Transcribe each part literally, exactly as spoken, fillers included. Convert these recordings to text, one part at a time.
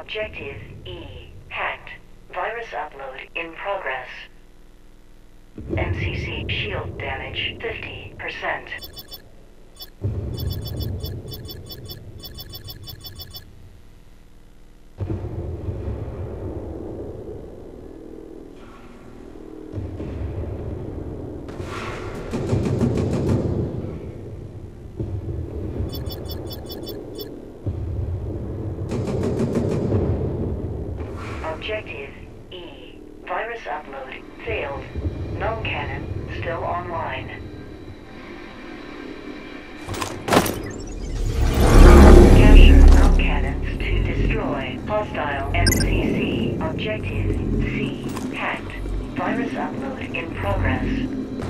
Objective E. Hacked. Virus upload in progress. N C C shield damage fifty percent. Objective E. Virus upload failed. Null cannon still online. Capture null cannons to destroy hostile N C C. Objective C. Hacked. Virus upload in progress.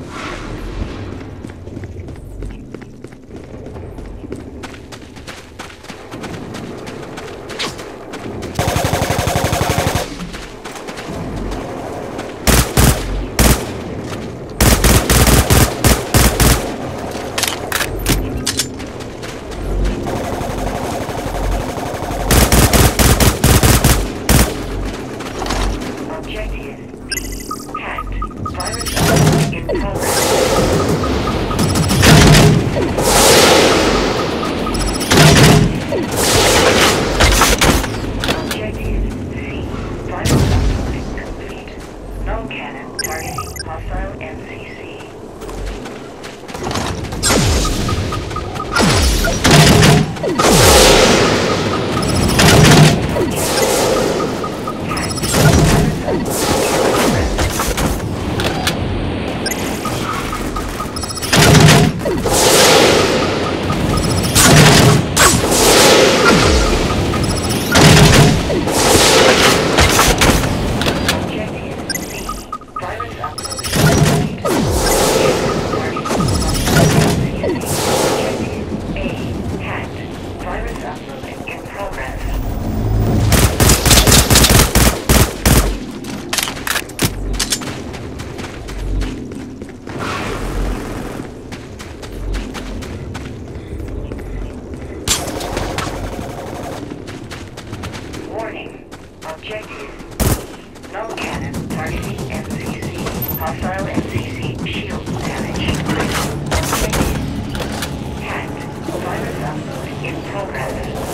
Objective null cannon targeting N C C. Hostile N C C shield damage. Objective hacked. Virus upload in progress.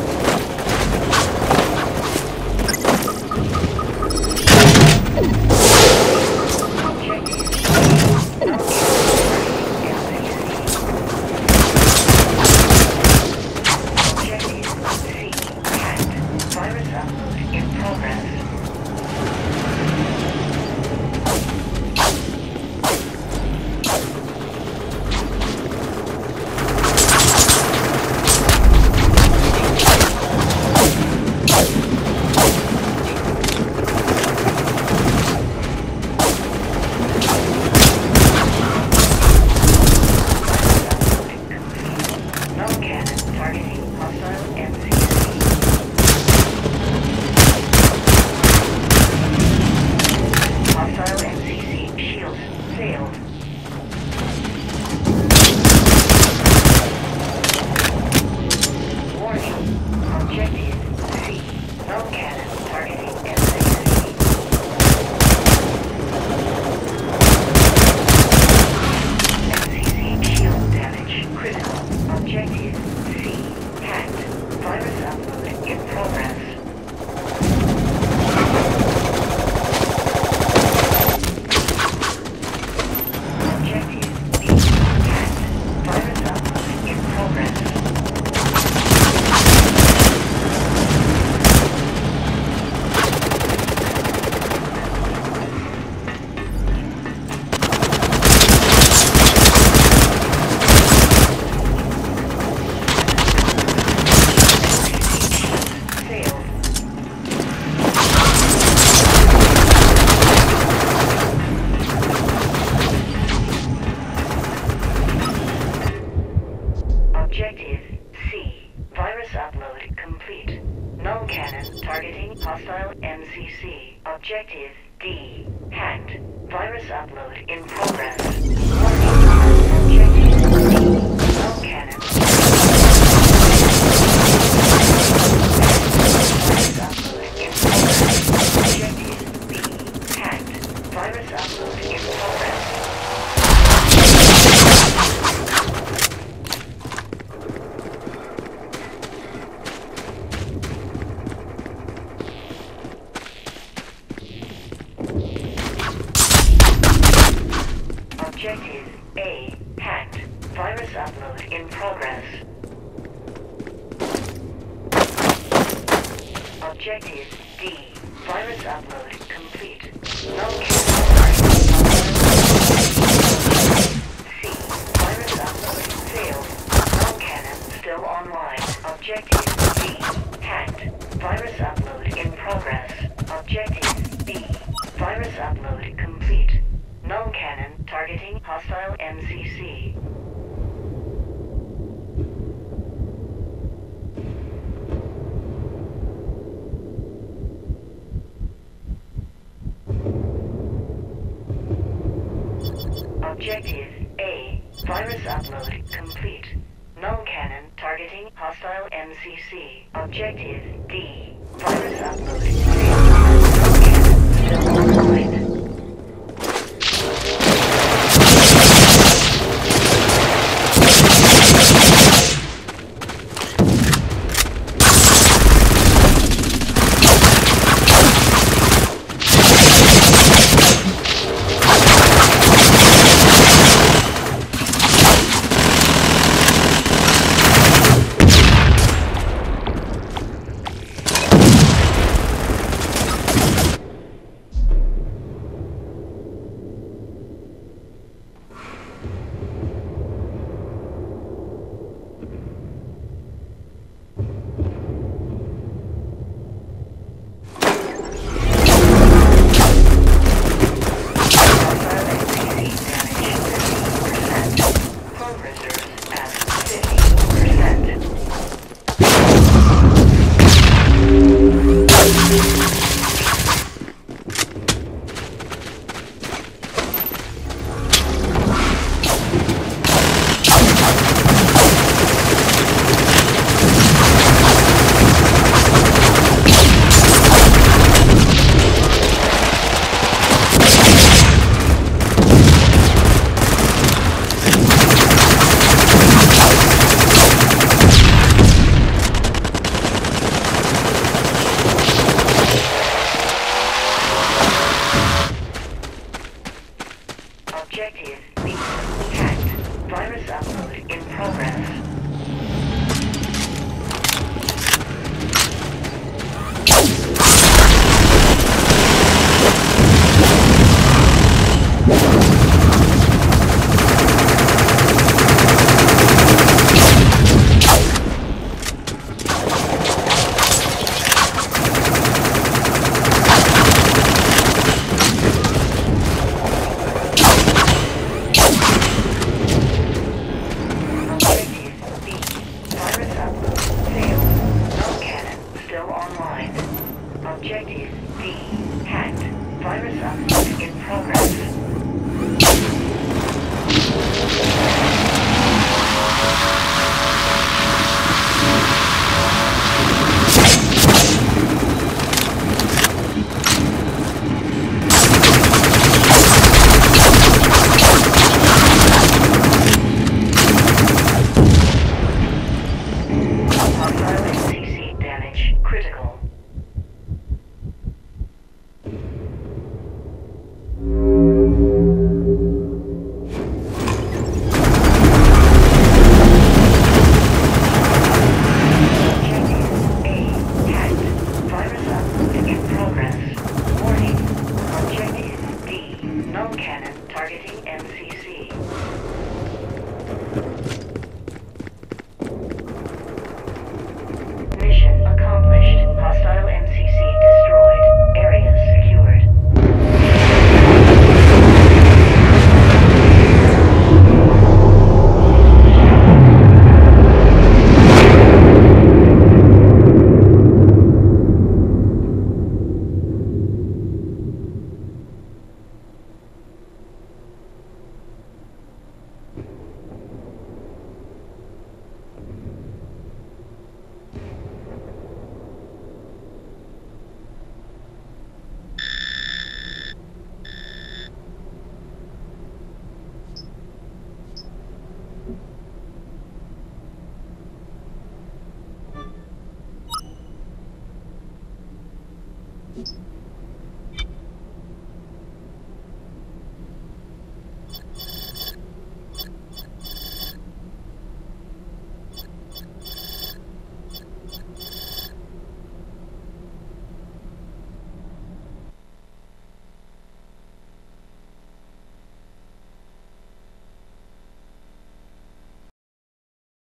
Objective C. Virus upload complete. Null cannon targeting hostile N C C. Objective D. Hacked. Virus upload in progress. Warning. Objective D. Null cannon. Virus Objective D. Virus upload complete. Null cannon. C. Virus upload failed. Null cannon still online. Objective D. Hacked. Virus upload in progress. Objective B. Virus upload complete. Null cannon targeting hostile M C C. Objective A. Virus upload complete. Null cannon targeting hostile M C C. Objective D. Virus upload failed. Null cannon still online.